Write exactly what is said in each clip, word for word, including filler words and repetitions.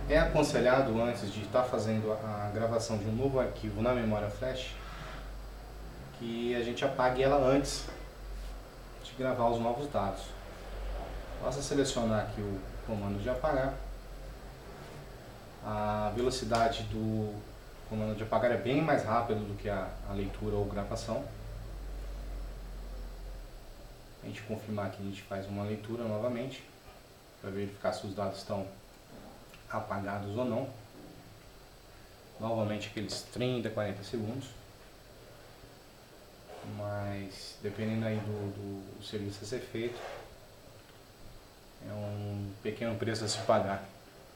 É aconselhado, antes de estar fazendo a gravação de um novo arquivo na memória flash, que a gente apague ela antes de gravar os novos dados. Basta selecionar aqui o comando de apagar. A velocidade do comando de apagar é bem mais rápida do que a, a leitura ou gravação. A gente confirmar que a gente faz uma leitura novamente, para verificar se os dados estão apagados ou não. Novamente aqueles trinta, quarenta segundos. Mas dependendo aí do, do serviço a ser feito, é um pequeno preço a se pagar.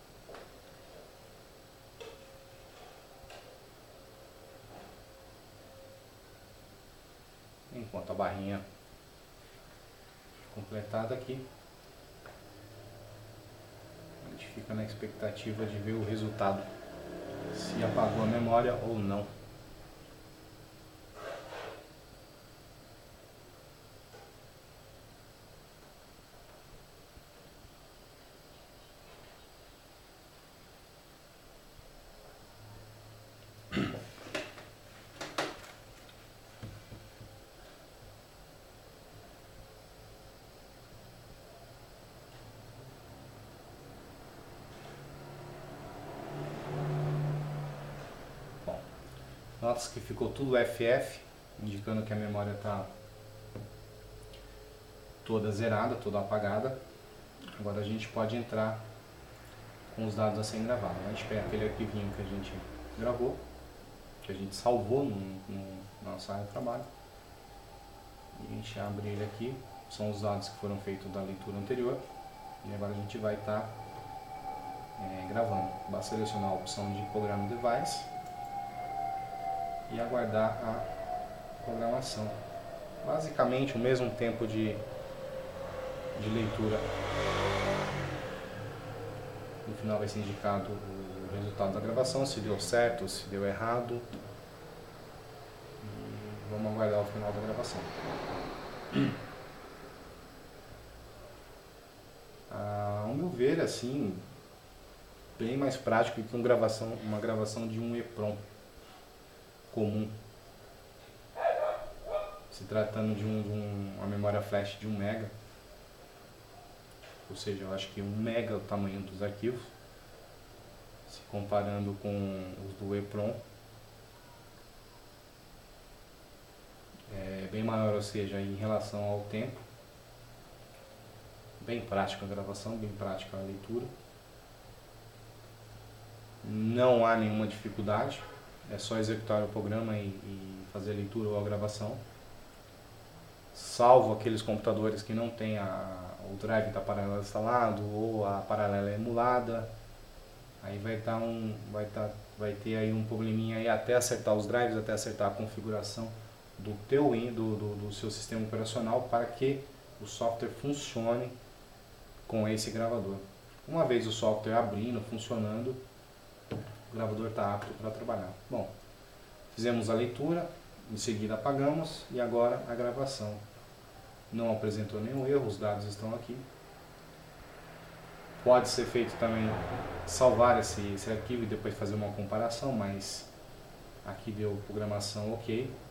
Enquanto a barrinha completada aqui, a gente fica na expectativa de ver o resultado, se apagou a memória ou não. Nota-se que ficou tudo F F, indicando que a memória está toda zerada, toda apagada. Agora a gente pode entrar com os dados a serem gravados. A gente pega aquele arquivinho que a gente gravou, que a gente salvou no, no, na nossa área de trabalho. E a gente abre ele aqui, são os dados que foram feitos da leitura anterior. E agora a gente vai estar tá, é, gravando. Basta selecionar a opção de Program Device e aguardar a programação. Basicamente o mesmo tempo de, de leitura. No final vai ser indicado o resultado da gravação, se deu certo, se deu errado. E vamos aguardar o final da gravação. Ah, ao meu ver, assim, bem mais prático que uma gravação, uma gravação de um EEPROM comum, se tratando de, um, de um, uma memória flash de um mega, ou seja, eu acho que um mega é o tamanho dos arquivos, se comparando com os do EEPROM, é bem maior, ou seja, em relação ao tempo, bem prática a gravação, bem prática a leitura, não há nenhuma dificuldade. É só executar o programa e, e fazer a leitura ou a gravação. Salvo aqueles computadores que não tem a, o drive da paralela instalado ou a paralela emulada. Aí vai, tá um, vai, tá, vai ter aí um probleminha aí até acertar os drives, até acertar a configuração do teu do, do, do seu sistema operacional para que o software funcione com esse gravador. Uma vez o software abrindo, funcionando, o gravador está apto para trabalhar. Bom, fizemos a leitura, em seguida apagamos e agora a gravação. Não apresentou nenhum erro, os dados estão aqui. Pode ser feito também salvar esse, esse arquivo e depois fazer uma comparação, mas aqui deu programação ok.